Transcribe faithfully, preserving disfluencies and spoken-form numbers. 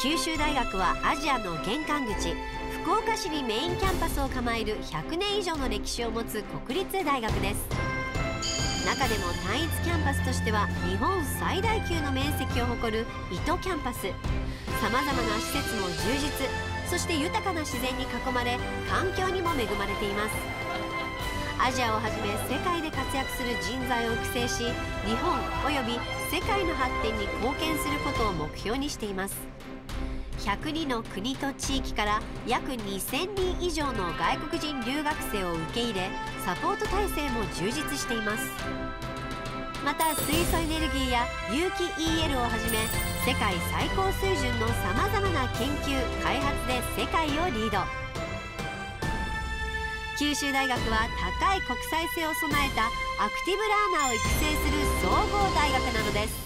九州大学はアジアの玄関口、福岡市にメインキャンパスを構えるひゃくねん以上の歴史を持つ国立大学です。中でも単一キャンパスとしては日本最大級の面積を誇る伊都キャンパス。さまざまな施設も充実、そして豊かな自然に囲まれ、環境にも恵まれています。アジアをはじめ世界で活躍する人材を育成し、日本および世界の発展に貢献することを目標にしています。ひゃくにの国と地域から約にせんにん以上の外国人留学生を受け入れ、サポート体制も充実しています。また水素エネルギーや有機 イーエル をはじめ、世界最高水準のさまざまな研究開発で世界をリード。九州大学は高い国際性を備えたアクティブラーナーを育成する総合大学なのです。